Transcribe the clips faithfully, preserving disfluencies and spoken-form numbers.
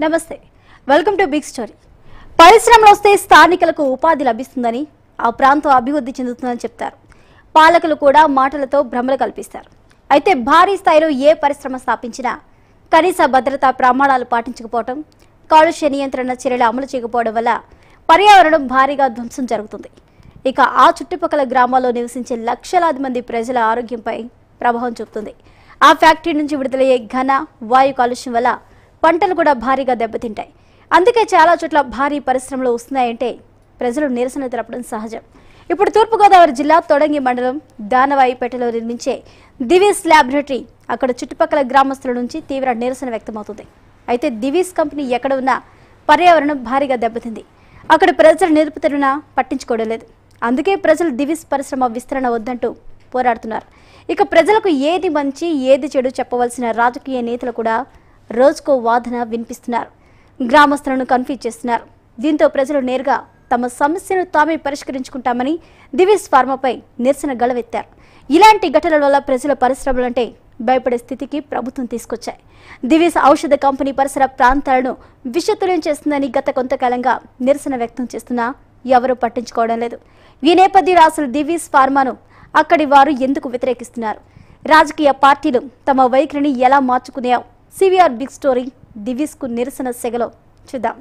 నమస్తే welcome to big story. పరిశ్రమలు వస్తే స్థానికులకు ఉపాధి లభిస్తుందని, ఆ ప్రాంతం అభివృద్ధి చెందుతుందని చెప్తారు. పాలకులు కూడా మాటలతో భ్రమలు కల్పిస్తారు. అయితే భారీ స్థాయిలో ఏ పరిశ్రమ స్థాపించినా కనీస భద్రతా ప్రమాణాలు పాటించకపోవడం, కాలుష్య నియంత్రణ చర్యలు అమలు చేయకపోవడం వల్ల పర్యావరణం భారీగా ధ్వంసం జరుగుతుంది. ఇక ఆ చుట్టుపక్కల గ్రామాల్లో నివసించే లక్షలాది మంది ప్రజల ఆరోగ్యంపై ప్రభావం చూపుతుంది. ఆ ఫ్యాక్టరీ నుంచి విడుదలయ్యే ఘన వాయు కాలుష్యం వల్ల పంటలు కూడా భారీగా దెబ్బతింటాయి. అందుకే చాలా చోట్ల భారీ పరిశ్రమలు వస్తున్నాయంటే ప్రజలు నిరసన తెలపడం సహజం. ఇప్పుడు తూర్పుగోదావరి జిల్లా తొడంగి మండలం దానవాయిపేటలో నిర్మించే దివీస్ ల్యాబొరేటరీ అక్కడ చుట్టుపక్కల గ్రామస్తుల నుంచి తీవ్ర నిరసన వ్యక్తమవుతుంది. అయితే దివీస్ కంపెనీ ఎక్కడ ఉన్నా పర్యావరణం భారీగా దెబ్బతింది. అక్కడ ప్రజలు నిలుపుతరున పట్టించుకోవడం లేదు. అందుకే ప్రజలు దివీస్ పరిశ్రమ విస్తరణ వద్దంటూ పోరాడుతున్నారు. ఇక ప్రజలకు ఏది మంచి ఏది చెడు చెప్పవలసిన రాజకీయ నేతలు కూడా రోజుకో వాదన వినిపిస్తున్నారు. గ్రామస్తులను కన్ఫ్యూజ్ చేస్తున్నారు. దీంతో ప్రజలు నేరుగా తమ సమస్యను తామే పరిష్కరించుకుంటామని దివీస్ ఫార్మాపై నిరసన గళవెత్తారు. ఇలాంటి ఘటనల వల్ల ప్రజల పరిశ్రమలంటే భయపడే స్థితికి ప్రభుత్వం తీసుకొచ్చాయి. దివీస్ ఔషధ కంపెనీ పరిసర ప్రాంతాలను విషతుల్యం చేస్తుందని గత కొంతకాలంగా నిరసన వ్యక్తం చేస్తున్నా ఎవరూ పట్టించుకోవడం లేదు. ఈ నేపథ్యంలో అసలు దివీస్ ఫార్మాను అక్కడి వారు ఎందుకు వ్యతిరేకిస్తున్నారు? రాజకీయ పార్టీలు తమ వైఖరిని ఎలా మార్చుకునే సివిఆర్ బిగ్ స్టోరీ దివీస్ కు నిరసన సెగలో చూద్దాం.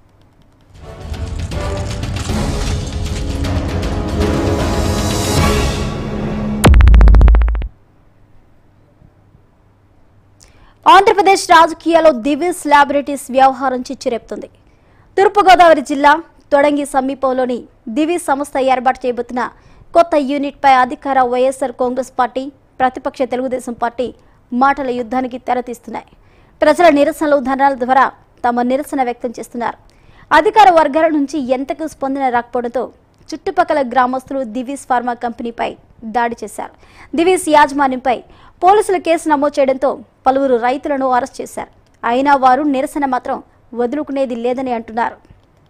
ఆంధ్రప్రదేశ్ రాజకీయాల్లో దివీస్ ల్యాబొరేటరీస్ వ్యవహారం చిచ్చురేపుతుంది. తూర్పుగోదావరి జిల్లా తొడంగి సమీపంలోని దివీస్ సంస్థ ఏర్పాటు చేయబోతున్న కొత్త యూనిట్ పై అధికార వైఎస్ఆర్ కాంగ్రెస్ పార్టీ, ప్రతిపక్ష తెలుగుదేశం పార్టీ మాటల యుద్ధానికి తెరతీస్తున్నాయి. ప్రజల నిరసనలు ధర్నాల ద్వారా తమ నిరసన వ్యక్తం చేస్తున్నారు. అధికార వర్గాల నుంచి ఎంతకు స్పందన రాకపోవడంతో చుట్టుపక్కల గ్రామస్తులు దివీస్ ఫార్మా కంపెనీపై దాడి చేశారు. దివీస్ యాజమాన్యంపై పోలీసులు కేసు నమోదు చేయడంతో పలువురు రైతులను అరెస్ట్ చేశారు. అయినా వారు నిరసన మాత్రం వదులుకునేది లేదని అంటున్నారు.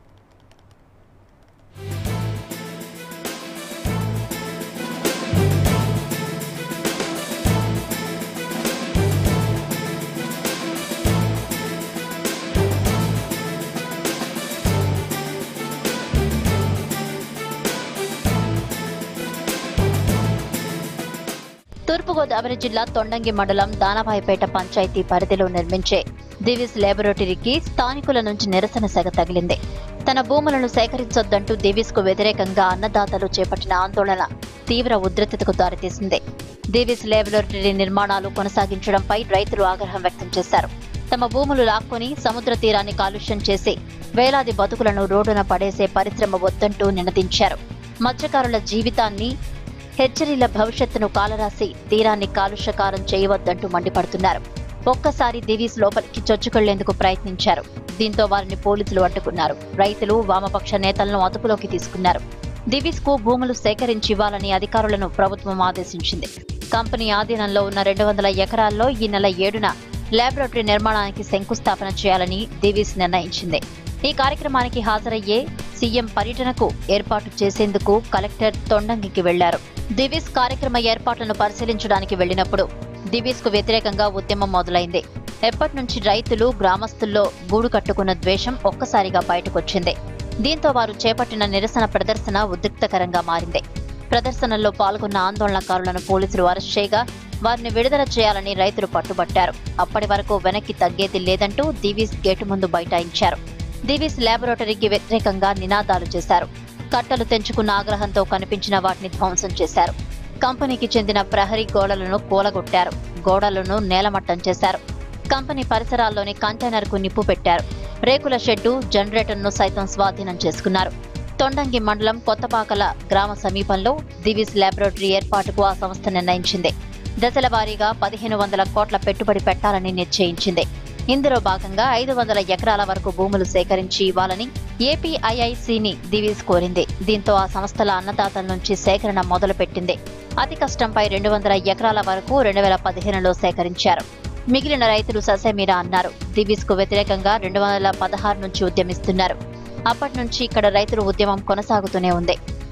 తూర్పుగోదావరి జిల్లా తొండంగి మండలం దానవాయిపేట పంచాయతీ పరిధిలో నిర్మించే దివీస్ ల్యాబొరేటరీకి స్థానికుల నుంచి నిరసన సెగ తగిలింది. తన భూములను సేకరించొద్దంటూ దివీస్ కు వ్యతిరేకంగా అన్నదాతలు చేపట్టిన ఆందోళన తీవ్ర ఉద్రిక్తతకు దారితీసింది. దివీస్ ల్యాబొరేటరీ నిర్మాణాలు కొనసాగించడంపై రైతులు ఆగ్రహం వ్యక్తం చేశారు. తమ భూములు లాక్కొని సముద్ర తీరాన్ని కాలుష్యం చేసి వేలాది బతుకులను రోడ్డున పడేసే పరిశ్రమ వద్దంటూ నినదించారు. మత్స్యకారుల జీవితాన్ని, హెచ్చరీల భవిష్యత్తును కాలరాసి తీరాన్ని కాలుష్యకారం చేయవద్దంటూ మండిపడుతున్నారు. ఒక్కసారి దివీస్ లోపలికి చొచ్చుకెళ్లేందుకు ప్రయత్నించారు. దీంతో వారిని పోలీసులు అడ్డుకున్నారు. రైతులు, వామపక్ష నేతలను అదుపులోకి తీసుకున్నారు. దివీస్ కు భూములు సేకరించి ఇవ్వాలని అధికారులను ప్రభుత్వం ఆదేశించింది. కంపెనీ ఆధీనంలో ఉన్న రెండు వందల ఎకరాల్లో ఈ నెల ఏడున ల్యాబొరేటరీ నిర్మాణానికి శంకుస్థాపన చేయాలని దివీస్ నిర్ణయించింది. ఈ కార్యక్రమానికి హాజరయ్యే సీఎం పర్యటనకు ఏర్పాటు చేసేందుకు కలెక్టర్ తొండంగికి వెళ్లారు. దివీస్ కార్యక్రమ ఏర్పాట్లను పరిశీలించడానికి వెళ్లినప్పుడు దివీస్ కు వ్యతిరేకంగా ఉద్యమం మొదలైంది. ఎప్పటి నుంచి రైతులు, గ్రామస్తుల్లో గూడు కట్టుకున్న ద్వేషం ఒక్కసారిగా బయటకొచ్చింది. దీంతో వారు చేపట్టిన నిరసన ప్రదర్శన ఉద్రిక్తకరంగా మారింది. ప్రదర్శనల్లో పాల్గొన్న ఆందోళనకారులను పోలీసులు అరెస్ట్ చేయగా వారిని విడుదల చేయాలని రైతులు పట్టుబట్టారు. అప్పటి వరకు వెనక్కి తగ్గేది లేదంటూ దివీస్ గేటు ముందు బైఠాయించారు. దివీస్ ల్యాబొరేటరీకి వ్యతిరేకంగా నినాదాలు చేశారు. కట్టలు తెంచుకున్న ఆగ్రహంతో కనిపించిన వాటిని ధ్వంసం చేశారు. కంపెనీకి చెందిన ప్రహరీ గోడలను కూలగొట్టారు. గోడలను నేలమట్టం చేశారు. కంపెనీ పరిసరాల్లోని కంటైనర్ కు నిప్పు పెట్టారు. రేకుల షెడ్డు, జనరేటర్ను సైతం స్వాధీనం చేసుకున్నారు. తొండంగి మండలం కొత్తపాకల గ్రామ సమీపంలో దివీస్ ల్యాబొరేటరీ ఏర్పాటుకు ఆ సంస్థ నిర్ణయించింది. దశల వారీగా పదిహేను వందల కోట్ల పెట్టుబడి పెట్టాలని నిశ్చయించింది. ఇందులో భాగంగా ఐదు వందల ఎకరాల వరకు భూములు సేకరించి ఇవ్వాలని ఏపీఐఐసిని దివీస్ కోరింది. దీంతో ఆ సంస్థల అన్నదాతల నుంచి సేకరణ మొదలుపెట్టింది. అతి కష్టంపై రెండు వందల ఎకరాల వరకు రెండు వేల పదిహేనులో సేకరించారు. మిగిలిన రైతులు ససేమిరా అన్నారు. దివీస్ కు వ్యతిరేకంగా రెండు వందల పదహారు నుంచి ఉద్యమిస్తున్నారు. అప్పటి నుంచి ఇక్కడ రైతుల ఉద్యమం కొనసాగుతూనే ఉంది.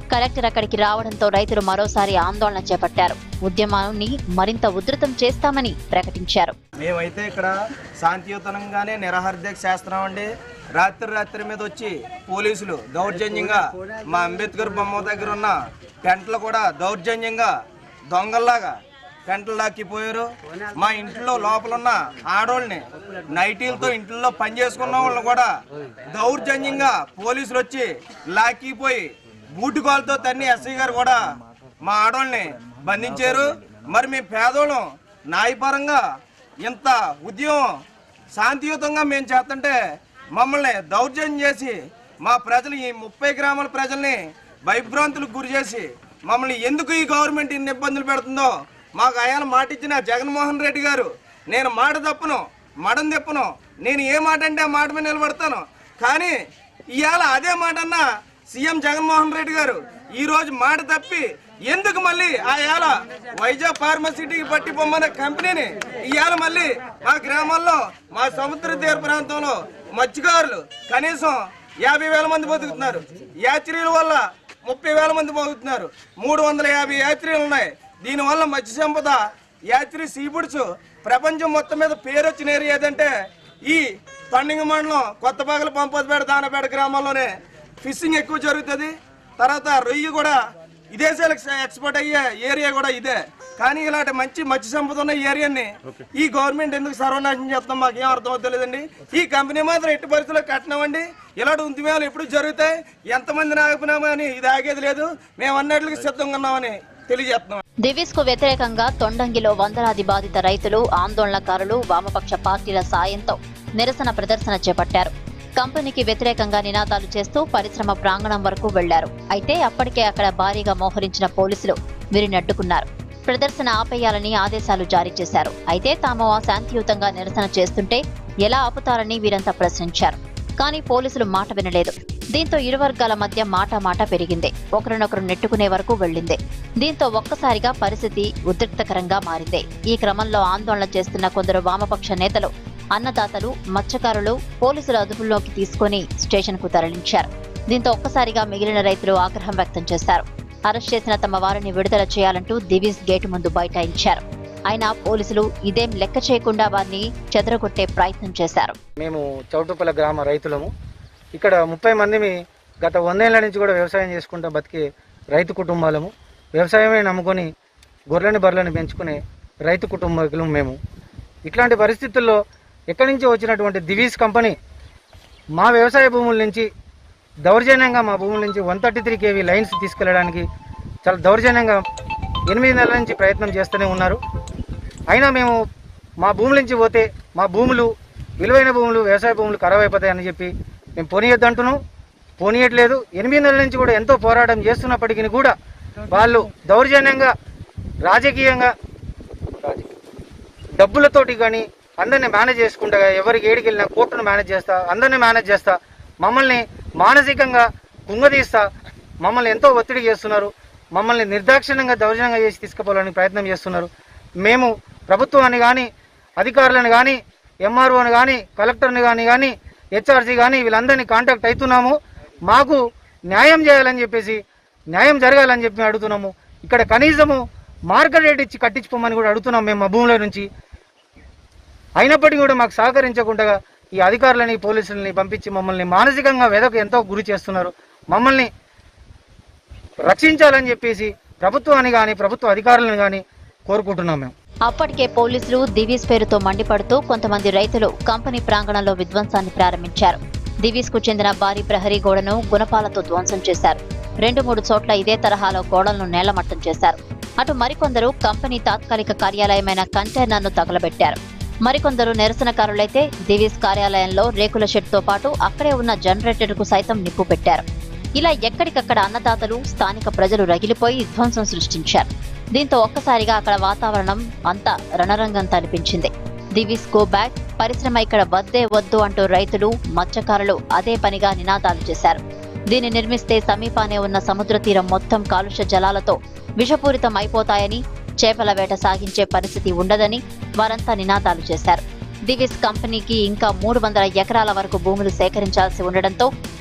కలెక్టర్ అక్కడికి రావడంతో రైతులు మరోసారి ఆందోళన చేపట్టారు. ఉద్యమాన్ని మరింత ఉధృతం చేస్తామని ప్రకటించారు. మేమైతే ఇక్కడ శాంతియుతంగానే నిరాహార దీక్ష చేస్తున్నామండి. రాత్రి రాత్రి మీద వచ్చి పోలీసులు దౌర్జన్యంగా మా అంబేద్కర్ బొమ్మ దగ్గర ఉన్న టెంట్లు కూడా దౌర్జన్యంగా దొంగల్లాగా టెంట్లు లాక్కిపోయారు. మా ఇంట్లో లోపల ఉన్న ఆడోళ్ళని నైటీలతో ఇంట్లో పని చేసుకున్న వాళ్ళని కూడా దౌర్జన్యంగా పోలీసులు వచ్చి లాక్కిపోయి బూటుకాలతో తన్ని ఎస్ఐ గారు కూడా మా ఆడోళ్ళని బంధించారు. మరి మేము పేదోళ్ళం న్యాయపరంగా ఇంత ఉద్యమం శాంతియుతంగా మేము చేస్తుంటే మమ్మల్ని దౌర్జన్యం చేసి మా ప్రజలు ఈ ముప్పై గ్రామాల ప్రజల్ని భయభ్రాంతులకు గురి చేసి మమ్మల్ని ఎందుకు ఈ గవర్నమెంట్ ఇన్ని ఇబ్బందులు పెడుతుందో మాకు ఆయన మాట ఇచ్చిన జగన్మోహన్ రెడ్డి గారు, నేను మాట తప్పును మడం తెప్పును, నేను ఏ మాట అంటే ఆ మాట మీద నిలబడతాను. కానీ ఇవాళ అదే మాట అన్న సీఎం జగన్మోహన్ రెడ్డి గారు ఈరోజు మాట తప్పి ఎందుకు మళ్ళీ ఆ ఏళ వైజాగ్ ఫార్మసిటీకి పట్టి పొమ్మన్న కంపెనీని ఇవాళ మళ్ళీ మా గ్రామాల్లో మా సముద్ర తీర ప్రాంతంలో మత్స్యకారులు కనీసం యాభై వేల మంది బతుకుతున్నారు. యాత్రీల వల్ల ముప్పై వేల మంది బతుకుతున్నారు. మూడు వందల యాభై యాత్రీలు ఉన్నాయి. దీనివల్ల మత్స్య సంపద యాత్రి సీఫుడ్స్ ప్రపంచం మొత్తం మీద పేరు వచ్చిన ఏరియా ఏదంటే ఈ తొండంగి మండలం కొత్తపాగల పంపతిపేట దానపేట గ్రామాల్లోనే ఫిషింగ్ ఎక్కువ జరుగుతుంది. తర్వాత రొయ్యి కూడా విదేశాలకు ఎక్స్పోర్ట్ అయ్యే ఏరియా కూడా ఇదే. కానీ ఇలాంటి మంచి మత్స్య సంపద ఉన్న ఏరియాని ఈ గవర్నమెంట్ ఎందుకు సర్వనాశనం చేస్తాం మాకు ఏం అర్థమో తెలియదండి. ఈ కంపెనీ మాత్రం ఎట్టి పరిస్థితుల్లో కట్టినామండి. ఇలాంటి ఉద్యమాలు ఎప్పుడు జరుగుతాయి, ఎంతమంది ఆగిపోయినామో అని ఇది ఆగేది లేదు. మేము అన్నట్లుగా సిద్ధంగా ఉన్నామని తెలియజేస్తున్నాం. దివీస్ కు వ్యతిరేకంగా తొండంగిలో వందలాది బాధిత రైతులు, ఆందోళనకారులు వామపక్ష పార్టీల సాయంతో నిరసన ప్రదర్శన చేపట్టారు. కంపెనీకి వ్యతిరేకంగా నినాదాలు చేస్తూ పరిశ్రమ ప్రాంగణం వరకు వెళ్లారు. అయితే అప్పటికే అక్కడ భారీగా మోహరించిన పోలీసులు వీరిని అడ్డుకున్నారు. ప్రదర్శన ఆపేయాలని ఆదేశాలు జారీ చేశారు. అయితే తాము శాంతియుతంగా నిరసన చేస్తుంటే ఎలా ఆపుతారని వీరంతా ప్రశ్నించారు. కానీ పోలీసులు మాట వినలేదు. దీంతో ఇరు వర్గాల మధ్య మాట మాట పెరిగింది. ఒకరినొకరు నెట్టుకునే వరకు వెళ్లింది. దీంతో ఒక్కసారిగా పరిస్థితి ఉద్రిక్తకరంగా మారింది. ఈ క్రమంలో ఆందోళన చేస్తున్న కొందరు వామపక్ష నేతలు, అన్నదాతలు, మత్స్యకారులు పోలీసుల అదుపులోకి తీసుకుని స్టేషన్ కు తరలించారు. దీంతో ఒక్కసారిగా మిగిలిన రైతులు ఆగ్రహం వ్యక్తం చేశారు. అరెస్ట్ చేసిన తమ వారిని విడుదల చేయాలంటూ దివీస్ గేటు ముందు బైఠాయించారు. అయినా పోలీసులు ఇదేం లెక్క చేయకుండా వారిని చెదరగొట్టే ప్రయత్నం చేశారు. మేము చౌటుపల్ల గ్రామ రైతులము. ఇక్కడ ముప్పై మందిమి గత వందేళ్ల నుంచి కూడా వ్యవసాయం చేసుకుంటూ బతికే రైతు కుటుంబాలము. వ్యవసాయమే నమ్ముకొని గొర్రెని బర్రెలను పెంచుకునే రైతు కుటుంబకులు మేము. ఇట్లాంటి పరిస్థితుల్లో ఎక్కడి నుంచి వచ్చినటువంటి దివీస్ కంపెనీ మా వ్యవసాయ భూముల నుంచి దౌర్జన్యంగా మా భూముల నుంచి one thirty three KV lines తీసుకెళ్లడానికి చాలా దౌర్జన్యంగా ఎనిమిది నెలల నుంచి ప్రయత్నం చేస్తూనే ఉన్నారు. అయినా మేము మా భూముల నుంచి పోతే మా భూములు విలువైన భూములు వ్యవసాయ భూములు ఖరాబ్ అయిపోతాయని చెప్పి మేము పోనీయద్దంటున్నాం. పోనీయట్లేదు. ఎనిమిది నెలల నుంచి కూడా ఎంతో పోరాటం చేస్తున్నప్పటికీ కూడా వాళ్ళు దౌర్జన్యంగా రాజకీయంగా డబ్బులతోటి కానీ అందరినీ మేనేజ్ చేసుకుంటా, ఎవరికి ఏడికి వెళ్ళినా కోర్టును మేనేజ్ చేస్తా, అందరినీ మేనేజ్ చేస్తా, మమ్మల్ని మానసికంగా కుంగదీస్తా, మమ్మల్ని ఎంతో ఒత్తిడి చేస్తున్నారు. మమ్మల్ని నిర్దాక్షిణ్యంగా దౌర్జన్యంగా చేసి తీసుకుపోవాలని ప్రయత్నం చేస్తున్నారు. మేము ప్రభుత్వాన్ని కానీ అధికారులను కానీ ఎంఆర్ఓని కానీ కలెక్టర్ని కానీ కానీ హెచ్ఆర్సీ కానీ వీళ్ళందరినీ కాంటాక్ట్ అవుతున్నాము. మాకు న్యాయం చేయాలని చెప్పేసి, న్యాయం జరగాలని చెప్పి మేము అడుగుతున్నాము. ఇక్కడ కనీసము మార్కెట్ రేట్ ఇచ్చి కట్టించుకోమని కూడా అడుగుతున్నాం మేము మా భూముల నుంచి. అయినప్పటికీ కూడా మాకు సహకరించకుండా ఈ అధికారులని పోలీసులని పంపించి మమ్మల్ని మానసికంగా వెదకు ఎంతో గురి చేస్తున్నారు. మమ్మల్ని రక్షించాలని చెప్పేసి ప్రభుత్వాన్ని కానీ ప్రభుత్వ అధికారులను కానీ కోరుకుంటున్నాం మేము. అప్పటికే పోలీసులు దివీస్ పేరుతో మండిపడుతూ కొంతమంది రైతులు కంపెనీ ప్రాంగణంలో విధ్వంసాన్ని ప్రారంభించారు. దివీస్ కు చెందిన భారీ ప్రహరీ గోడను గుణపాలతో ధ్వంసం చేశారు. రెండు మూడు చోట్ల ఇదే తరహాలో గోడలను నేలమట్టం చేశారు. అటు మరికొందరు కంపెనీ తాత్కాలిక కార్యాలయమైన కంటైనర్ను తగలబెట్టారు. మరికొందరు నిరసనకారులైతే దివీస్ కార్యాలయంలో రేకుల షెడ్తో పాటు అక్కడే ఉన్న జనరేటర్ కు సైతం నిప్పు పెట్టారు. ఇలా ఎక్కడికక్కడ అన్నదాతలు, స్థానిక ప్రజలు రగిలిపోయి విధ్వంసం సృష్టించారు. దీంతో ఒక్కసారిగా అక్కడ వాతావరణం అంతా రణరంగం తలపించింది. దివీస్ గో బ్యాక్, పరిశ్రమ ఇక్కడ వద్దే వద్దు అంటూ రైతులు, మత్స్యకారులు అదే పనిగా నినాదాలు చేశారు. దీన్ని నిర్మిస్తే సమీపానే ఉన్న సముద్ర తీరం మొత్తం కాలుష్య జలాలతో విషపూరితం అయిపోతాయని, చేపల వేట సాగించే పరిస్థితి ఉండదని వారంతా నినాదాలు చేశారు. దివీస్ కంపెనీకి ఇంకా మూడు వందల ఎకరాల వరకు భూములు సేకరించాల్సి ఉండడంతో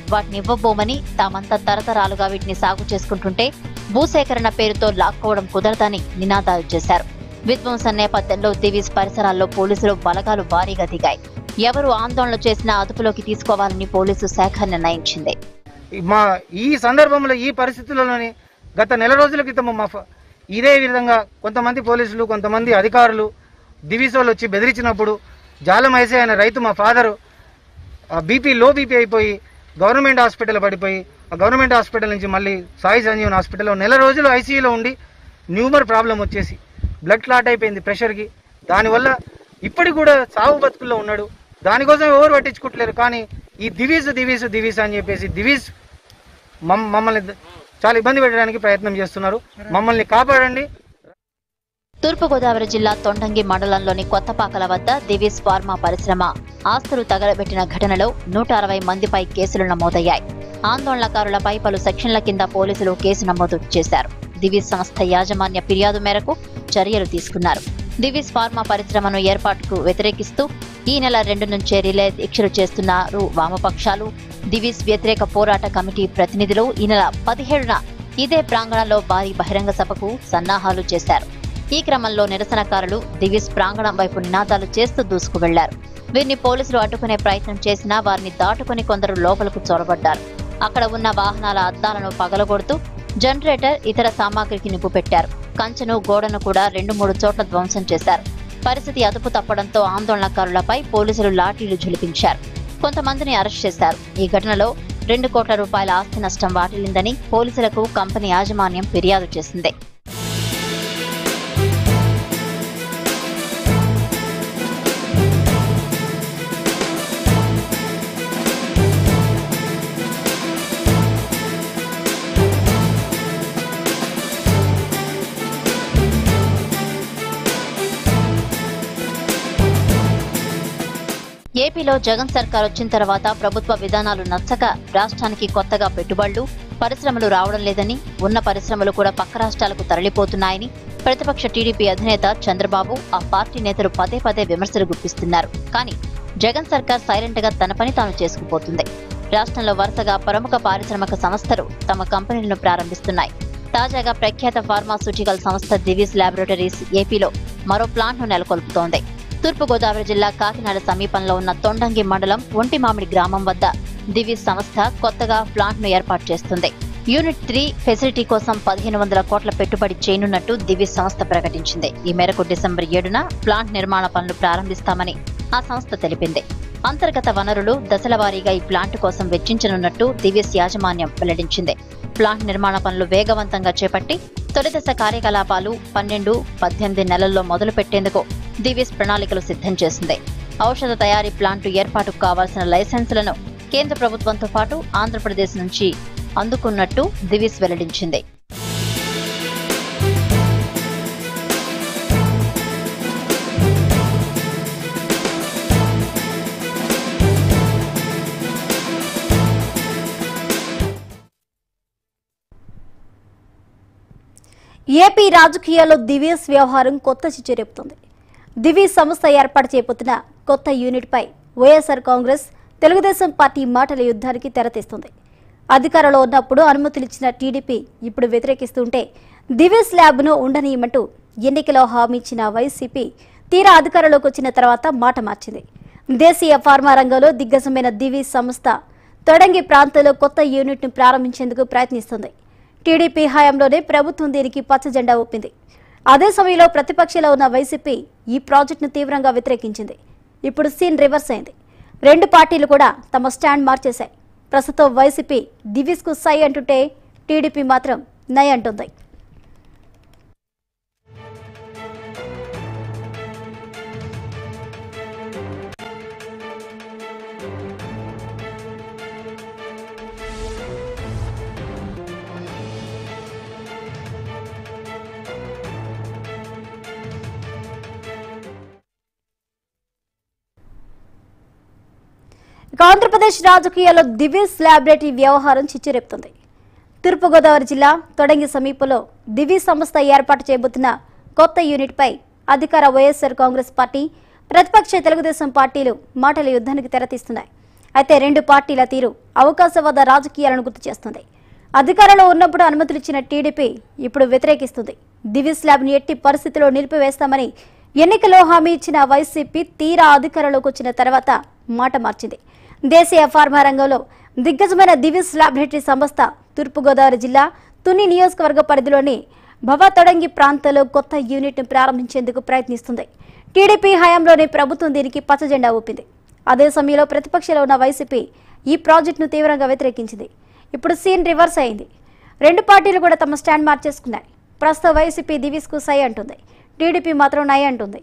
వాటిని ఇవ్వబోమని, తామంతా తరతరాలుగా వీటిని సాగు చేసుకుంటుంటే భూసేకరణ పేరుతో లాక్కోవడం కుదరదని నినాదాలు చేశారు. విధ్వంసం నేపథ్యంలో దివీస్ పరిసరాల్లో పోలీసులు బలగాలు భారీగా దిగాయి. ఎవరు ఆందోళన చేసినా అదుపులోకి తీసుకోవాలని పోలీసు శాఖ నిర్ణయించింది. మా ఈ సందర్భంలో ఈ పరిస్థితుల్లోని గత నెల రోజుల క్రితం మా ఇదే విధంగా కొంతమంది పోలీసులు కొంతమంది అధికారులు దివిసోలు వచ్చి బెదిరించినప్పుడు జాలం ఐసే అనే రైతు మా ఫాదరు బీపీ లో బీపీ అయిపోయి గవర్నమెంట్ హాస్పిటల్ పడిపోయి ఆ గవర్నమెంట్ హాస్పిటల్ నుంచి మళ్ళీ సాయి సంజీవన్ హాస్పిటల్లో నెల రోజులు ఐసీయూలో ఉండి న్యూమర్ ప్రాబ్లం వచ్చేసి బ్లడ్ క్లాట్ అయిపోయింది ప్రెషర్కి. దానివల్ల ఇప్పటికి కూడా సాగు బతుకుల్లో ఉన్నాడు. దానికోసం ఎవరు పట్టించుకుంటలేరు. కానీ ఈ దివీస్ దివీస్ దివీస్ అని చెప్పేసి దివీస్ మమ్మల్ని చాలా ఇబ్బంది పెట్టడానికి ప్రయత్నం చేస్తున్నారు. మమ్మల్ని కాపాడండి. తూర్పుగోదావరి జిల్లా తొండంగి మండలంలోని కొత్తపాకల వద్ద దివీస్ ఫార్మా పరిశ్రమ ఆస్తులు తగలబెట్టిన ఘటనలో నూట అరవై మందిపై కేసులు నమోదయ్యాయి. ఆందోళనకారులపై పలు సెక్షన్ల కింద పోలీసులు కేసు నమోదు చేశారు. దివీస్ సంస్థ యాజమాన్య ఫిర్యాదు మేరకు చర్యలు తీసుకున్నారు. దివీస్ ఫార్మా పరిశ్రమను ఏర్పాటుకు వ్యతిరేకిస్తూ ఈ నెల రెండు నుంచే రిలే దీక్షలు చేస్తున్నారు వామపక్షాలు. దివీస్ వ్యతిరేక పోరాట కమిటీ ప్రతినిధులు ఈ నెల పదిహేడున ఇదే ప్రాంగణంలో భారీ బహిరంగ సభకు సన్నాహాలు చేశారు. ఈ క్రమంలో నిరసనకారులు దివీస్ ప్రాంగణం వైపు నినాదాలు చేస్తూ దూసుకు వెళ్లారు. వీరిని పోలీసులు అడ్డుకునే ప్రయత్నం చేసినా వారిని దాటుకుని కొందరు లోపలకు చొరబడ్డారు. అక్కడ ఉన్న వాహనాల అద్దాలను పగలగొడుతూ జనరేటర్, ఇతర సామాగ్రికి నిప్పు పెట్టారు. కంచెను, గోడను కూడా రెండు మూడు చోట్ల ధ్వంసం చేశారు. పరిస్థితి అదుపు తప్పడంతో ఆందోళనకారులపై పోలీసులు లాఠీలు ఝుళిపించారు. కొంతమందిని అరెస్ట్ చేశారు. ఈ ఘటనలో రెండు కోట్ల రూపాయల ఆస్తి నష్టం వాటిల్లిందని పోలీసులకు కంపెనీ యాజమాన్యం ఫిర్యాదు చేసింది. ఏపీలో జగన్ సర్కార్ వచ్చిన తర్వాత ప్రభుత్వ విధానాలు నచ్చక రాష్ట్రానికి కొత్తగా పెట్టుబడులు, పరిశ్రమలు రావడం లేదని, ఉన్న పరిశ్రమలు కూడా పక్క రాష్ట్రాలకు తరలిపోతున్నాయని ప్రతిపక్ష టీడీపీ అధినేత చంద్రబాబు, ఆ పార్టీ నేతలు పదే పదే విమర్శలు గుప్పిస్తున్నారు. కానీ జగన్ సర్కార్ సైలెంట్ గా తన పని తాను చేసుకుపోతుంది. రాష్ట్రంలో వరుసగా ప్రముఖ పారిశ్రామిక సంస్థలు తమ కంపెనీలను ప్రారంభిస్తున్నాయి. తాజాగా ప్రఖ్యాత ఫార్మాస్యూటికల్ సంస్థ దివీస్ ల్యాబొరేటరీస్ ఏపీలో మరో ప్లాంట్ను నెలకొల్పుతోంది. తూర్పుగోదావరి జిల్లా కాకినాడ సమీపంలో ఉన్న తొండంగి మండలం ఒంటిమామిడి గ్రామం వద్ద దివీస్ సంస్థ కొత్తగా ప్లాంట్ ను ఏర్పాటు చేస్తుంది. యూనిట్ త్రీ ఫెసిలిటీ కోసం పదిహేను వందల కోట్ల పెట్టుబడి చేయనున్నట్టు దివీస్ సంస్థ ప్రకటించింది. ఈ మేరకు డిసెంబర్ ఏడున ప్లాంట్ నిర్మాణ పనులు ప్రారంభిస్తామని ఆ సంస్థ తెలిపింది. అంతర్గత వనరులు దశల వారీగా ఈ ప్లాంట్ కోసం వెచ్చించనున్నట్టు దివీస్ యాజమాన్యం వెల్లడించింది. ప్లాంట్ నిర్మాణ పనులు వేగవంతంగా చేపట్టి తొలిదశ కార్యకలాపాలు పన్నెండు పద్దెనిమిది నెలల్లో మొదలు పెట్టేందుకు దివీస్ ప్రణాళికలు సిద్ధం చేసింది. ఔషధ తయారీ ప్లాంటు ఏర్పాటుకు కావాల్సిన లైసెన్సులను కేంద్ర ప్రభుత్వంతో పాటు ఆంధ్రప్రదేశ్ నుంచి అందుకున్నట్టు దివీస్ వెల్లడించింది. ఏపీ రాజకీయాల్లో దివీస్ వ్యవహారం కొత్త చిచ్చు రేపుతుంది. దివీస్ సంస్థ ఏర్పాటు చేయబోతున్న కొత్త యూనిట్ పై వైఎస్ఆర్ కాంగ్రెస్, తెలుగుదేశం పార్టీ మాటల యుద్ధానికి తెరతీస్తుంది. అధికారంలో ఉన్నప్పుడు అనుమతులిచ్చిన టీడీపీ ఇప్పుడు వ్యతిరేకిస్తుంటే దివీస్ ల్యాబ్ను ఉండనీయమంటూ ఎన్నికలో హామీ ఇచ్చిన వైసీపీ తీరా అధికారంలోకి వచ్చిన తర్వాత మాట మార్చింది. దేశీయ ఫార్మా రంగంలో దిగ్గజమైన దివీస్ సంస్థ తొడంగి ప్రాంతంలో కొత్త యూనిట్ను ప్రారంభించేందుకు ప్రయత్నిస్తుంది. టీడీపీ హయాంలోనే ప్రభుత్వం దీనికి పచ్చజెండా ఊపింది. అదే సమయంలో ప్రతిపక్షంలో ఉన్న వైసీపీ ఈ ప్రాజెక్టును తీవ్రంగా వ్యతిరేకించింది. ఇప్పుడు సీన్ రివర్స్ అయింది. రెండు పార్టీలు కూడా తమ స్టాండ్ మార్చేశాయి. ప్రస్తుతం వైసీపీ దివీస్కు సై అంటుంటే టీడీపీ మాత్రం నై అంటుంది. ఆంధ్రప్రదేశ్ రాజకీయాల్లో దివీస్ ల్యాబొరేటరీ వ్యవహారం చిచ్చురేపుతుంది. తూర్పుగోదావరి జిల్లా తొడంగి సమీపంలో దివీస్ సంస్థ ఏర్పాటు చేయబోతున్న కొత్త యూనిట్ పై అధికార వైఎస్ఆర్ కాంగ్రెస్ పార్టీ, ప్రతిపక్ష తెలుగుదేశం పార్టీలు మాటల యుద్ధానికి తెరతీస్తున్నాయి. అయితే రెండు పార్టీల తీరు అవకాశవాద రాజకీయాలను గుర్తు చేస్తుంది. అధికారంలో ఉన్నప్పుడు అనుమతులు ఇచ్చిన టీడీపీ ఇప్పుడు వ్యతిరేకిస్తుంది. దివీస్ ల్యాబ్ని ఎట్టి పరిస్థితిలో నిలిపివేస్తామని ఎన్నికల్లో హామీ ఇచ్చిన వైసీపీ తీరా అధికారంలోకి వచ్చిన తర్వాత మాట మార్చింది. దేశీయ ఫార్మా రంగంలో దిగ్గజమైన దివీస్ ల్యాబొరేటరీ సంస్థ తూర్పుగోదావరి జిల్లా తుని నియోజకవర్గ పరిధిలోని భవతొడంగి ప్రాంతంలో కొత్త యూనిట్ను ప్రారంభించేందుకు ప్రయత్నిస్తుంది. టీడీపీ హయాంలోనే ప్రభుత్వం దీనికి పచ్చజెండా ఊపింది. అదే సమయంలో ప్రతిపక్షంలో ఉన్న వైసీపీ ఈ ప్రాజెక్టును తీవ్రంగా వ్యతిరేకించింది. ఇప్పుడు సీన్ రివర్స్ అయింది. రెండు పార్టీలు కూడా తమ స్టాండ్ మార్చేసుకున్నాయి. ప్రస్తుత వైసీపీ దివీస్కు సై అంటుంది, టీడీపీ మాత్రం నై అంటుంది.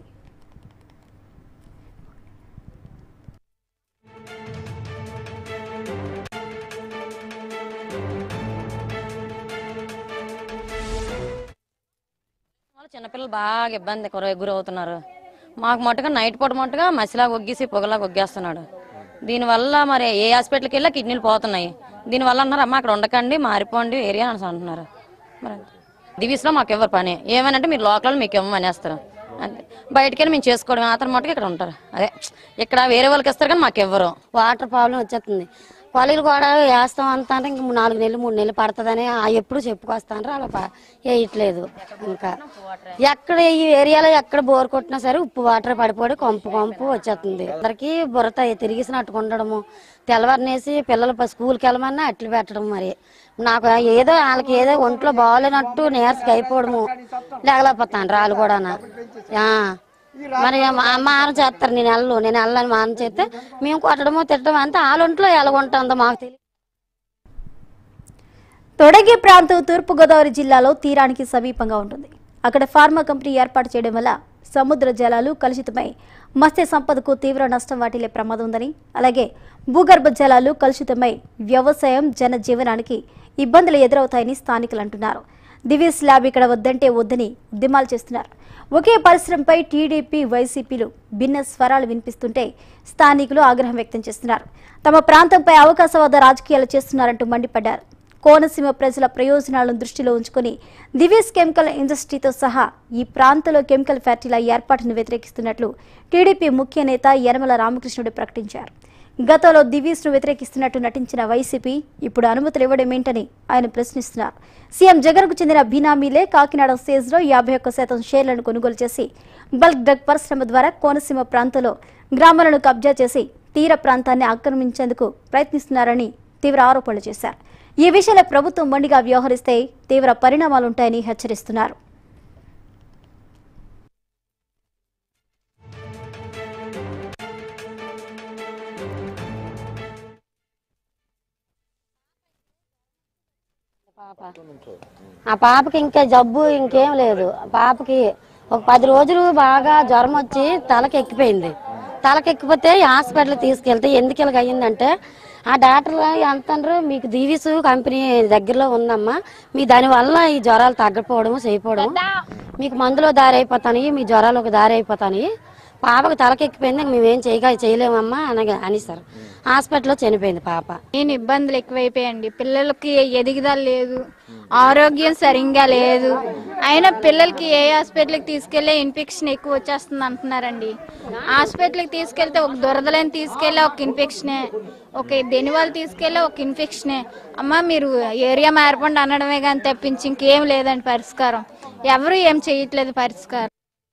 చిన్నపిల్లలు బాగా ఇబ్బంది గురవుతున్నారు. మాకు మట్టుగా నైట్ పూట మట్టుగా మసిలాగా ఒగ్గేసి పొగలాగా ఒగ్గేస్తున్నాడు. దీనివల్ల మరి ఏ హాస్పిటల్కి వెళ్ళా కిడ్నీలు పోతున్నాయి. దీనివల్ల అన్నారు అమ్మ అక్కడ ఉండకండి మారిపోండి ఏరియా అని అంటున్నారు. మరి దివీస్లో మాకు ఎవరు పని ఏమనంటే మీరు లోకల్ మీకు ఇవ్వమనేస్తారు. అంతే బయటకెళ్ళి మేము చేసుకోవడం అతను మట్టుకు ఇక్కడ ఉంటారు. అదే ఇక్కడ వేరే వాళ్ళకి ఇస్తారు కానీ మాకు ఇవ్వరు. వాటర్ ప్రాబ్లం వచ్చేస్తుంది. పొలాలు కూడా వేస్తాం అంతా అంటే ఇంక నాలుగు నెలలు మూడు నెలలు పడుతుందని ఎప్పుడు చెప్పుకొస్తాను అలా వేయట్లేదు. ఇంకా ఎక్కడ ఈ ఏరియాలో ఎక్కడ బోర్ కొట్టినా సరే ఉప్పు వాటర్ పడిపోయి కొంపు కొంపు వచ్చేస్తుంది. అందరికి బురత తిరిగిసినట్టు ఉండడము, తెల్లవారినేసి పిల్లలు స్కూల్కి వెళ్ళమన్నా అట్లు పెట్టడం. మరి నాకు ఏదో వాళ్ళకి ఏదో ఒంట్లో బాగాలేనట్టు నీరసకి అయిపోవడము లేగలేకపోతాను రాళ్ళు కూడా. మరి మారం చేస్తారు. నేను వెళ్ళను నేను వెళ్ళని మారం చేస్తే మేము కొట్టడమో తిట్టడం అంతా వాళ్ళొంట్లో ఎలాగుంటుందో మాకు తెలియదు. తొడగి ప్రాంతం తూర్పుగోదావరి జిల్లాలో తీరానికి సమీపంగా ఉంటుంది. అక్కడ ఫార్మా కంపెనీ ఏర్పాటు చేయడం వల్ల సముద్ర జలాలు కలుషితమై మత్స్య సంపదకు తీవ్ర నష్టం వాటిల్లే ప్రమాదం ఉందని, అలాగే భూగర్భ జలాలు కలుషితమై వ్యవసాయం జనజీవనానికి ఇబ్బందులు ఎదురవుతాయని స్థానికులు అంటున్నారు. దివీస్ ల్యాబ్ ఇక్కడ వద్దంటే వద్దని ఉద్యమాలు చేస్తున్నారు. ఒకే పరిశ్రమపై టీడీపీ వైసీపీలు భిన్న స్వరాలు వినిపిస్తుంటే స్థానికులు ఆగ్రహం వ్యక్తం చేస్తున్నారు. తమ ప్రాంతంపై అవకాశవాద రాజకీయాలు చేస్తున్నారంటూ మండిపడ్డారు. కోనసీమ ప్రజల ప్రయోజనాలను దృష్టిలో ఉంచుకుని దివీస్ కెమికల్ ఇండస్ట్రీతో సహా ఈ ప్రాంతంలో కెమికల్ ఫ్యాక్టరీల ఏర్పాటును వ్యతిరేకిస్తున్నట్లు టీడీపీ ముఖ్య నేత యనమల రామకృష్ణుడు ప్రకటించారు. గతంలో దివీస్ను వ్యతిరేకిస్తున్నట్టు నటించిన వైసీపీ ఇప్పుడు అనుమతులు ఇవ్వడమేంటని ఆయన ప్రశ్నిస్తున్నారు. సీఎం జగన్కు చెందిన బినామీలే కాకినాడ సేజ్లో యాభై ఒక్క శాతం షేర్లను కొనుగోలు చేసి బల్క్ డ్రగ్ పరిశ్రమ ద్వారా కోనసీమ ప్రాంతంలో గ్రామాలను కబ్జా చేసి తీర ప్రాంతాన్ని ఆక్రమించేందుకు ప్రయత్నిస్తున్నారని తీవ్ర ఆరోపణలు చేశారు. ఈ విషయంలో ప్రభుత్వం మొండిగా వ్యవహరిస్తే తీవ్ర పరిణామాలుంటాయని హెచ్చరిస్తున్నారు. ఆ పాపకి ఇంకా జబ్బు ఇంకేం లేదు. పాపకి ఒక పది రోజులు బాగా జ్వరం వచ్చి తలకి ఎక్కిపోయింది. తలకి ఎక్కిపోతే హాస్పిటల్ తీసుకెళ్తే ఎందుకు ఇలాగ అయ్యిందంటే ఆ డాక్టర్లు అంటారు మీకు దివీస్ కంపెనీ దగ్గరలో ఉందమ్మా, మీ దానివల్ల ఈ జ్వరాలు తగ్గపోవడము చేయకపోవడం మీకు మందులో దారి అయిపోతాయి, మీ జ్వరాలు ఒక దారి అయిపోతాయి. పాపకు తలకెక్కిపోయింది మేమేం చేయగా చేయలేమమ్మా అనగా అనేసారు. హాస్పిటల్లో చనిపోయింది పాప. నేను ఇబ్బందులు ఎక్కువైపోయాయండి. పిల్లలకి ఎదుగుదల లేదు, ఆరోగ్యం సరిగ్గా లేదు. అయినా పిల్లలకి ఏ హాస్పిటల్కి తీసుకెళ్లే ఇన్ఫెక్షన్ ఎక్కువ వచ్చేస్తుంది అంటున్నారండి. హాస్పిటల్కి తీసుకెళ్తే ఒక దురదలని తీసుకెళ్లే ఒక ఇన్ఫెక్షనే, ఒక దెనివాళ్ళు తీసుకెళ్లే ఒక ఇన్ఫెక్షనే. అమ్మ మీరు ఏరియా మారిపోండి అనడమే కానీ తప్పించి ఇంకేం లేదండి పరిష్కారం. ఎవరు ఏం చేయట్లేదు పరిష్కారం.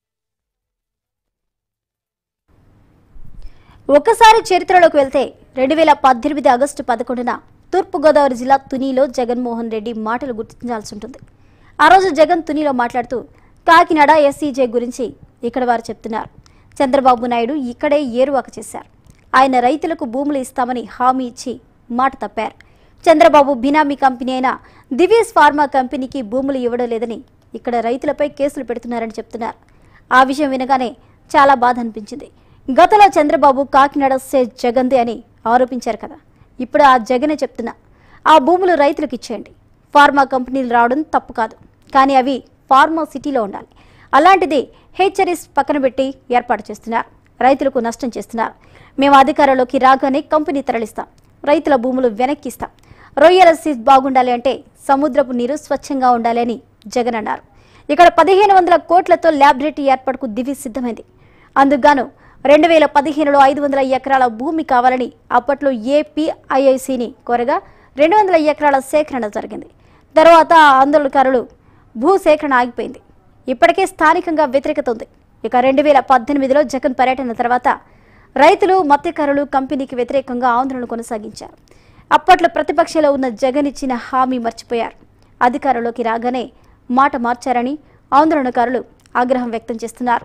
ఒకసారి చరిత్రలోకి వెళ్తే రెండు వేల పద్దెనిమిది ఆగస్టు పదకొండున తూర్పుగోదావరి జిల్లా తునిలో జగన్మోహన్ రెడ్డి మాటలు గుర్తించాల్సి ఉంటుంది. ఆ రోజు జగన్ తునిలో మాట్లాడుతూ కాకినాడ ఎస్సీజే గురించి ఇక్కడ వారు చెప్తున్నారు. చంద్రబాబు నాయుడు ఇక్కడే ఏరువాక చేశారు. ఆయన రైతులకు భూములు ఇస్తామని హామీ ఇచ్చి మాట తప్పారు. చంద్రబాబు బినామీ కంపెనీ అయిన దివీస్ ఫార్మా కంపెనీకి భూములు ఇవ్వడం లేదని ఇక్కడ రైతులపై కేసులు పెడుతున్నారని చెప్తున్నారు. ఆ విషయం వినగానే చాలా బాధ అనిపించింది. గతంలో చంద్రబాబు కాకినాడ సేజ్ జగన్దే అని ఆరోపించారు కదా, ఇప్పుడు ఆ జగనే చెప్తున్నా ఆ భూములు రైతులకు ఇచ్చేయండి. ఫార్మా కంపెనీలు రావడం తప్పు కాదు, కానీ అవి ఫార్మా సిటీలో ఉండాలి. అలాంటిది హెచ్ఆర్ఎస్ పక్కన పెట్టి ఏర్పాటు చేస్తున్నారు. రైతులకు నష్టం చేస్తున్నారు. మేము అధికారంలోకి రాగానే కంపెనీ తరలిస్తాం, రైతుల భూములు వెనక్కిస్తాం. రొయ్యల సీజ్ బాగుండాలి అంటే సముద్రపు నీరు స్వచ్ఛంగా ఉండాలి అని జగన్ అన్నారు. ఇక్కడ పదిహేను వందల కోట్లతో ల్యాబొరేటరీ ఏర్పాటుకు దివి సిద్ధమైంది. అందుకుగాను రెండు వేల పదిహేనులో ఐదు వందల ఎకరాల భూమి కావాలని అప్పట్లో ఏపీఐఐసిని కోరగా రెండు వందల ఎకరాల సేకరణ జరిగింది. తర్వాత ఆందోళనకారులు భూ సేకరణ ఆగిపోయింది. ఇప్పటికే స్థానికంగా వ్యతిరేకత ఉంది. ఇక రెండు వేల పద్దెనిమిదిలో జగన్ పర్యటన తర్వాత రైతులు మత్స్యకారులు కంపెనీకి వ్యతిరేకంగా ఆందోళన కొనసాగించారు. అప్పట్లో ప్రతిపక్షంలో ఉన్న జగన్ ఇచ్చిన హామీ మర్చిపోయారు. అధికారంలోకి రాగానే మాట మార్చారని ఆందోళనకారులు ఆగ్రహం వ్యక్తం చేస్తున్నారు.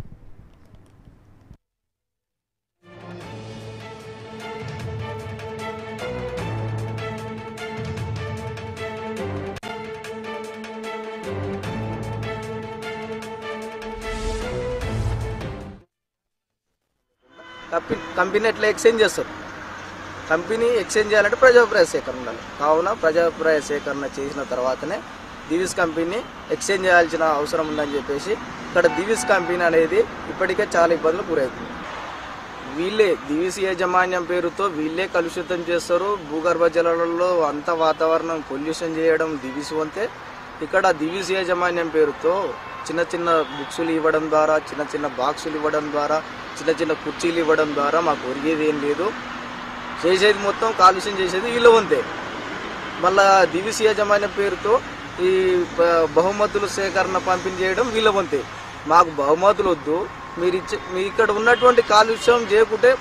కంపెనీ ఎట్లా ఎక్స్చేంజ్ చేస్తారు? కంపెనీ ఎక్స్చేంజ్ చేయాలంటే ప్రజాభిప్రాయ సేకరణ ఉండాలి. కావున ప్రజాభిప్రాయ సేకరణ చేసిన తర్వాతనే దివిస్ కంపెనీ ఎక్స్చేంజ్ చేయాల్సిన అవసరం ఉందని చెప్పేసి ఇక్కడ దివిస్ కంపెనీ అనేది ఇప్పటికే చాలా ఇబ్బందులు గురవుతుంది. వీళ్ళే దివిస్ యాజమాన్యం పేరుతో వీళ్ళే కలుషితం చేస్తారు. భూగర్భ జలాలలో అంత వాతావరణం పొల్యూషన్ చేయడం దివిస్ వంతే. ఇక్కడ దివిస్ యాజమాన్యం పేరుతో చిన్న చిన్న బుక్సులు ఇవ్వడం ద్వారా, చిన్న చిన్న బాక్సులు ఇవ్వడం ద్వారా, చిన్న చిన్న కుర్చీలు ఇవ్వడం ద్వారా మాకు ఒరిగేది ఏం లేదు. చేసేది మొత్తం కాలుష్యం చేసేది వీళ్ళు వంతే. మళ్ళా దివిస్ యాజమాన్యం పేరుతో ఈ బహుమతులు సేకరణ పంపిణీ చేయడం వీళ్ళ వంతే. మాకు బహుమతులు వద్దు, మీరు ఇచ్చే మీ ఇక్కడ ఉన్నటువంటి కాలుష్యం చేయకుంటే.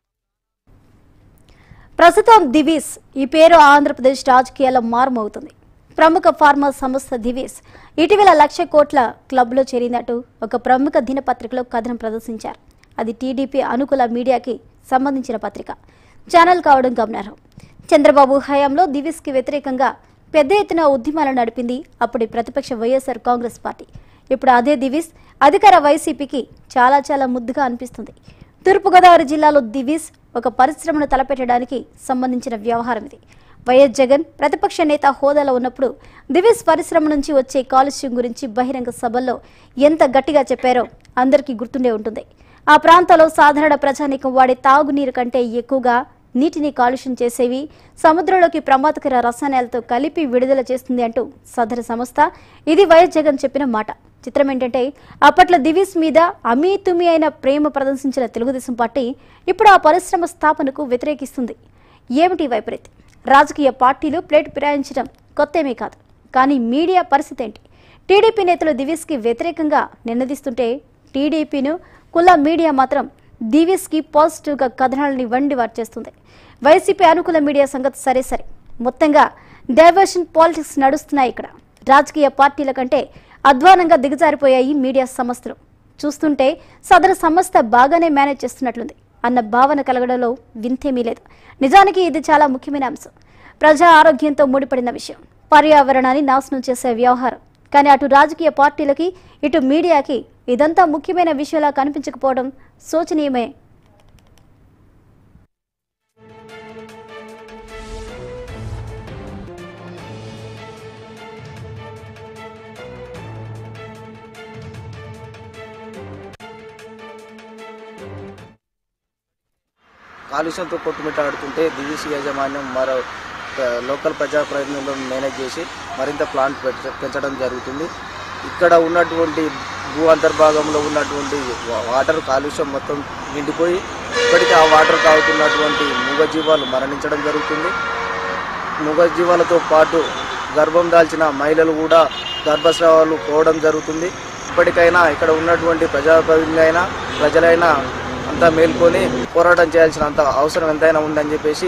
ప్రస్తుతం దివిస్ ఈ పేరు ఆంధ్రప్రదేశ్ రాజకీయాల్లో మారుమవుతుంది. ప్రముఖ ఫార్మా సంస్థ దివిస్ ఇటీవల లక్ష కోట్ల క్లబ్లో చేరినట్టు ఒక ప్రముఖ దినపత్రికలో కథనం ప్రదర్శించారు. అది టీడీపీ అనుకూల మీడియాకి సంబంధించిన పత్రిక ఛానల్ కావడం గమనార్హం. చంద్రబాబు హయాంలో దివిస్కి వ్యతిరేకంగా పెద్ద ఎత్తున ఉద్యమాలు నడిపింది అప్పటి ప్రతిపక్ష వైఎస్ఆర్ కాంగ్రెస్ పార్టీ. ఇప్పుడు అదే దివిస్ అధికార వైసీపీకి చాలా చాలా ముద్దుగా అనిపిస్తుంది. తూర్పుగోదావరి జిల్లాలో దివిస్ ఒక పరిశ్రమను తలపెట్టడానికి సంబంధించిన వ్యవహారం ఇది. వైఎస్ జగన్ ప్రతిపక్ష నేత హోదాలో ఉన్నప్పుడు దివిస్ పరిశ్రమ నుంచి వచ్చే కాలుష్యం గురించి బహిరంగ సభల్లో ఎంత గట్టిగా చెప్పారో అందరికీ గుర్తుండే ఉంటుంది. ఆ ప్రాంతంలో సాధారణ ప్రజానీకం వాడే తాగునీరు కంటే ఎక్కువగా నీటిని కాలుష్యం చేసేవి సముద్రంలోకి ప్రమాదకర రసాయనాలతో కలిపి విడుదల చేస్తుంది అంటూ సదరు సంస్థ ఇది వైఎస్ జగన్ చెప్పిన మాట. చిత్రం ఏంటంటే అప్పట్లో దివిస్ మీద అమీతుమి అయిన ప్రేమ ప్రదర్శించిన తెలుగుదేశం పార్టీ ఇప్పుడు ఆ పరిశ్రమ స్థాపనకు వ్యతిరేకిస్తుంది. ఏమిటి వైపరీత్యం? రాజకీయ పార్టీలు ప్లేట్ ఫిరాయించడం కొత్తేమీ కాదు. కానీ మీడియా పరిస్థితి ఏంటి? టీడీపీ నేతలు దివిస్కి వ్యతిరేకంగా నినదిస్తుంటే టీడీపీను కుల మీడియా మాత్రం దివిస్కి పాజిటివ్గా కథనాలని వండి వార్చేస్తుంది. వైసీపీ అనుకూల మీడియా సంగతి సరే సరే, మొత్తంగా డైవర్షన్ పాలిటిక్స్ నడుస్తున్నాయి ఇక్కడ. రాజకీయ పార్టీల కంటే అధ్వానంగా దిగజారిపోయాయి మీడియా సంస్థలు. చూస్తుంటే సదరు సంస్థ బాగానే మేనేజ్ చేస్తున్నట్లుంది అన్న భావన కలగడంలో వింతేమీ లేదు. నిజానికి ఇది చాలా ముఖ్యమైన అంశం. ప్రజా ఆరోగ్యంతో ముడిపడిన విషయం. పర్యావరణాన్ని నాశనం చేసే వ్యవహారం. కానీ అటు రాజకీయ పార్టీలకి ఇటు మీడియాకి ఇదంతా ముఖ్యమైన విషయంలా కనిపించకపోవడం శోచనీయమే. కాలుష్యంతో కొట్టుమిట్టాడుతుంటే దివిస్ యాజమాన్యం మరో లోకల్ ప్రజాప్రతినిధులను మేనేజ్ చేసి మరింత ప్లాంట్ పెంచడం జరుగుతుంది. ఇక్కడ ఉన్నటువంటి భూ అంతర్భాగంలో ఉన్నటువంటి వాటర్ కాలుష్యం మొత్తం నిండిపోయి ఇప్పటికీ ఆ వాటర్ తాగుతున్నటువంటి మూగజీవాలు మరణించడం జరుగుతుంది. మూగజీవాలతో పాటు గర్భం దాల్చిన మహిళలు కూడా గర్భస్రావాలు పోవడం జరుగుతుంది. ఇప్పటికైనా ఇక్కడ ఉన్నటువంటి ప్రజాప్రతినిధులైనా ప్రజలైనా అంతా మేల్కొని పోరాటం చేయాల్సిన అంత అవసరం ఎంతైనా ఉందని చెప్పేసి.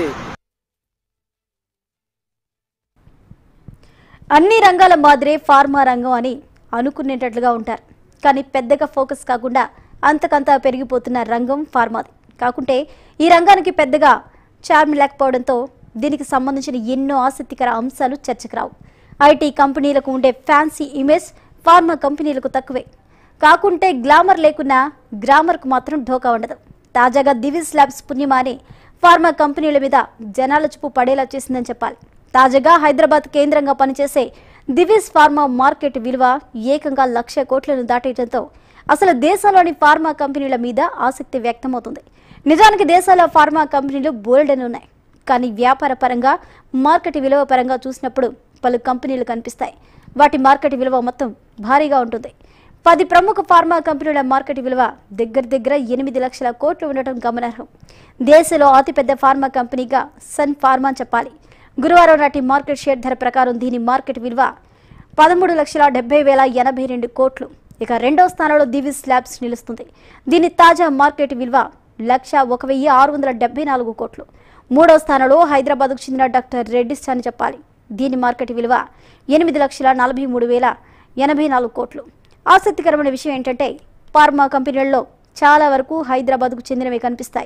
అన్ని రంగాల మాదిరే ఫార్మా రంగం అని అనుకునేటట్లుగా ఉంటారు. కానీ పెద్దగా ఫోకస్ కాకుండా అంతకంతా పెరిగిపోతున్న రంగం ఫార్మాది. కాకుంటే ఈ రంగానికి పెద్దగా చార్మ్ లేకపోవడంతో దీనికి సంబంధించిన ఎన్నో ఆసక్తికర అంశాలు చర్చకు రావు. ఐటీ కంపెనీలకు ఉండే ఫ్యాన్సీ ఇమేజ్ ఫార్మా కంపెనీలకు తక్కువే. కాకుంటే గ్లామర్ లేకున్నా గ్రామర్కు మాత్రం ఢోకా ఉండదు. తాజాగా దివిస్ ల్యాబ్స్ పుణ్యమాని ఫార్మా కంపెనీల మీద జనాల చూపు పడేలా చేసిందని చెప్పాలి. తాజాగా హైదరాబాద్ కేంద్రంగా పనిచేసే దివిస్ ఫార్మా మార్కెట్ విలువ ఏకంగా లక్ష కోట్లను దాటేయడంతో అసలు దేశంలోని ఫార్మా కంపెనీల మీద ఆసక్తి వ్యక్తమవుతుంది. నిజానికి దేశాల ఫార్మా కంపెనీలు బోల్డెన్ ఉన్నాయి. కానీ వ్యాపార పరంగా మార్కెట్ విలువ పరంగా చూసినప్పుడు పలు కంపెనీలు కనిపిస్తాయి. వాటి మార్కెట్ విలువ మొత్తం భారీగా ఉంటుంది. పది ప్రముఖ ఫార్మా కంపెనీల మార్కెట్ విలువ దగ్గర దగ్గర ఎనిమిది లక్షల కోట్లు ఉండటం గమనార్హం. దేశంలో అతిపెద్ద ఫార్మా కంపెనీగా సన్ ఫార్మా చెప్పాలి. గురువారం నాటి మార్కెట్ షేర్ ధర ప్రకారం దీని మార్కెట్ విలువ పదమూడు లక్షల డెబ్బై వేల ఎనభై రెండు కోట్లు. ఇక రెండో స్థానంలో దివిస్ ల్యాబ్స్ నిలుస్తుంది. దీని తాజా మార్కెట్ విలువ లక్ష ఒక వెయ్యి ఆరు వందల డెబ్బై నాలుగు కోట్లు. మూడో స్థానంలో హైదరాబాద్కు చెందిన డాక్టర్ రెడ్డిస్ అని చెప్పాలి. దీని మార్కెట్ విలువ ఎనిమిది లక్షల నలభై మూడు వేల ఎనభై నాలుగు కోట్లు. ఆసక్తికరమైన విషయం ఏంటంటే ఫార్మా కంపెనీలలో చాలా వరకు హైదరాబాద్కు చెందినవి కనిపిస్తాయి.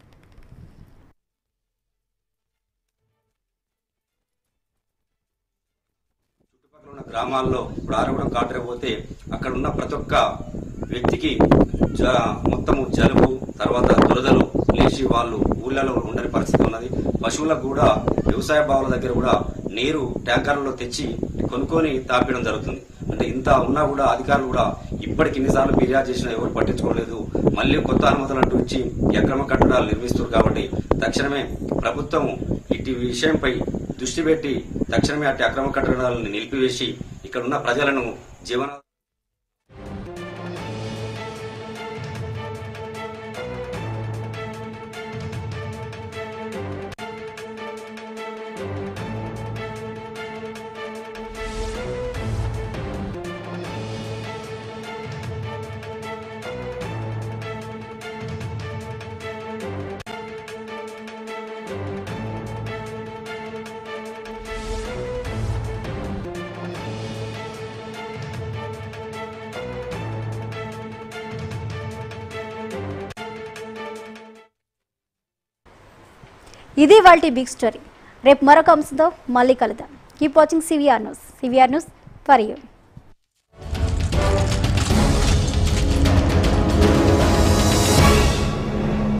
గ్రామాల్లో ఇప్పుడు ఆరవడం కాటకపోతే అక్కడ ఉన్న ప్రతి ఒక్క వ్యక్తికి మొత్తము జలుబు తర్వాత దురదలు లేచి వాళ్ళు ఊళ్ళలో ఉండని పరిస్థితి ఉన్నది. పశువులకు కూడా వ్యవసాయ బావుల దగ్గర కూడా నీరు ట్యాంకర్లలో తెచ్చి కొనుక్కొని తాపడం జరుగుతుంది. అంటే ఇంత ఉన్నా కూడా అధికారులు కూడా ఇప్పటికి ఇన్నిసార్లు ఫిర్యాదు చేసినా ఎవరు పట్టించుకోలేదు. మళ్ళీ కొత్త అనుమతులు అంటూ ఇచ్చి అక్రమ కట్టడాలు నిర్మిస్తున్నారు. కాబట్టి తక్షణమే ప్రభుత్వం ఇటు విషయంపై దృష్టి పెట్టి తక్షణమే అట్టి అక్రమ కట్టడాలను నిలిపివేసి ఇక్కడ ఉన్న ప్రజలను జీవన ఇది వాల్టి బిగ్ స్టోరీ. రేపు మరొక అంశంతో మళ్ళీ కలుద్దాం. Keep watching CVR news. CVR news for you.